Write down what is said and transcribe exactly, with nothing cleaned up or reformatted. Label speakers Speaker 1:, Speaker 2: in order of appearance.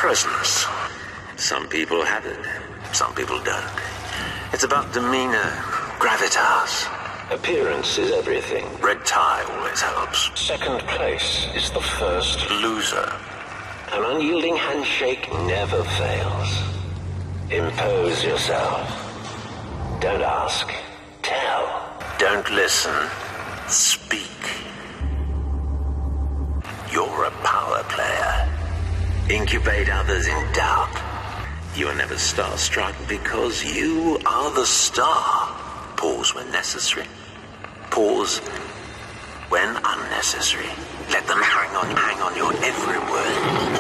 Speaker 1: presence. Some people have it, some people don't. It's about demeanor, gravitas.
Speaker 2: Appearance is everything.
Speaker 1: Red tie always helps.
Speaker 2: Second place is the first.
Speaker 1: Loser.
Speaker 2: An unyielding handshake never fails. Impose yourself. Don't ask. Tell.
Speaker 1: Don't listen. Speak. You're a power player. Incubate others in doubt. You are never starstruck because you are the star. Pause when necessary. Pause when unnecessary. Let them hang on, hang on your every word.